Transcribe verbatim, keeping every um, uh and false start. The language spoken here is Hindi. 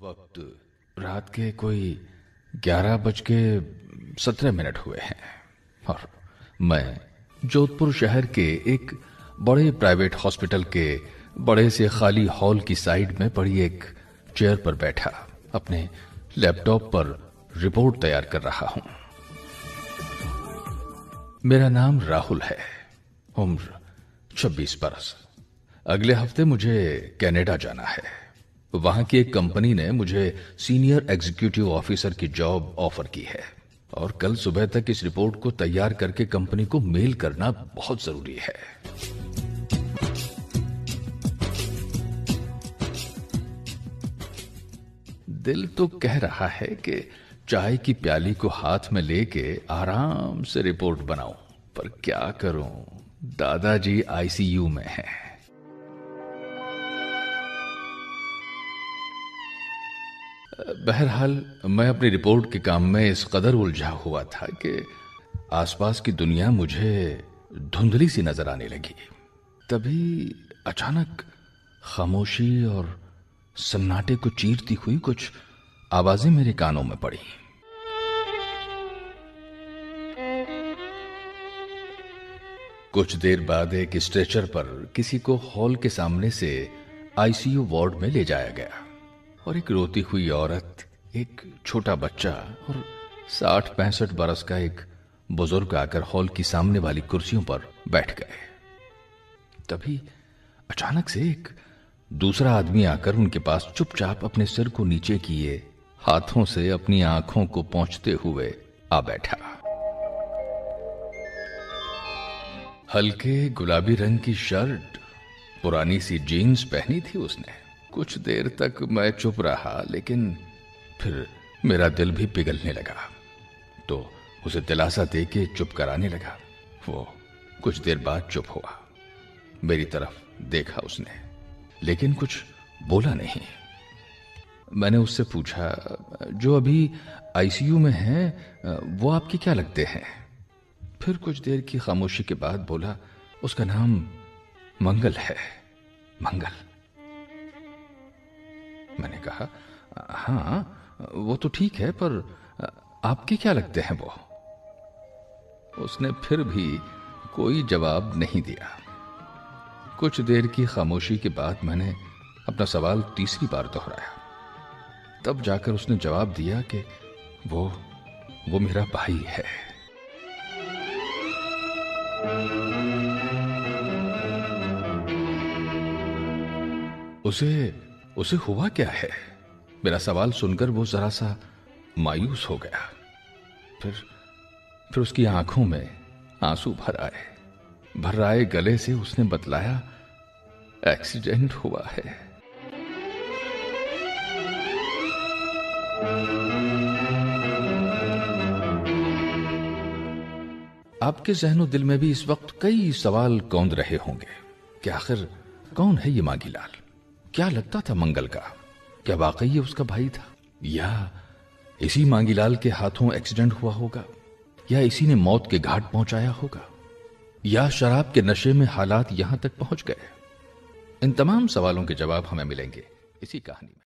वक्त रात के कोई ग्यारह बज के सत्रह मिनट हुए हैं और मैं जोधपुर शहर के एक बड़े प्राइवेट हॉस्पिटल के बड़े से खाली हॉल की साइड में पड़ी एक चेयर पर बैठा अपने लैपटॉप पर रिपोर्ट तैयार कर रहा हूं। मेरा नाम राहुल है, उम्र छब्बीस बरस। अगले हफ्ते मुझे कनाडा जाना है। वहां की एक कंपनी ने मुझे सीनियर एग्जीक्यूटिव ऑफिसर की जॉब ऑफर की है और कल सुबह तक इस रिपोर्ट को तैयार करके कंपनी को मेल करना बहुत जरूरी है। दिल तो कह रहा है कि चाय की प्याली को हाथ में लेके आराम से रिपोर्ट बनाऊं, पर क्या करूं, दादाजी आईसीयू में हैं। बहरहाल मैं अपनी रिपोर्ट के काम में इस कदर उलझा हुआ था कि आसपास की दुनिया मुझे धुंधली सी नजर आने लगी। तभी अचानक खामोशी और सन्नाटे को चीरती हुई कुछ आवाजें मेरे कानों में पड़ी। कुछ देर बाद एक स्ट्रेचर पर किसी को हॉल के सामने से आईसीयू वार्ड में ले जाया गया और एक रोती हुई औरत, एक छोटा बच्चा और साठ पैंसठ बरस का एक बुजुर्ग आकर हॉल की सामने वाली कुर्सियों पर बैठ गए। तभी अचानक से एक दूसरा आदमी आकर उनके पास चुपचाप अपने सिर को नीचे किए हाथों से अपनी आंखों को पोंछते हुए आ बैठा। हल्के गुलाबी रंग की शर्ट, पुरानी सी जीन्स पहनी थी उसने। कुछ देर तक मैं चुप रहा, लेकिन फिर मेरा दिल भी पिघलने लगा तो उसे दिलासा देके चुप कराने लगा। वो कुछ देर बाद चुप हुआ। मेरी तरफ देखा उसने, लेकिन कुछ बोला नहीं। मैंने उससे पूछा, जो अभी आईसीयू में हैं वो आपके क्या लगते हैं? फिर कुछ देर की खामोशी के बाद बोला, उसका नाम मंगल है। मंगल? मैंने कहा, हाँ वो तो ठीक है, पर आपके क्या लगते हैं वो? उसने फिर भी कोई जवाब नहीं दिया। कुछ देर की खामोशी के बाद मैंने अपना सवाल तीसरी बार दोहराया। तब जाकर उसने जवाब दिया कि वो वो मेरा भाई है। उसे उसे हुआ क्या है? मेरा सवाल सुनकर वो जरा सा मायूस हो गया। फिर फिर उसकी आंखों में आंसू भर आए। भर आए गले से उसने बतलाया, एक्सीडेंट हुआ है। आपके जहनो दिल में भी इस वक्त कई सवाल कौंध रहे होंगे कि आखिर कौन है ये मांगीलाल? क्या लगता था मंगल का? क्या वाकई ये उसका भाई था, या इसी मांगीलाल के हाथों एक्सीडेंट हुआ होगा, या इसी ने मौत के घाट पहुंचाया होगा, या शराब के नशे में हालात यहां तक पहुंच गए? इन तमाम सवालों के जवाब हमें मिलेंगे इसी कहानी में।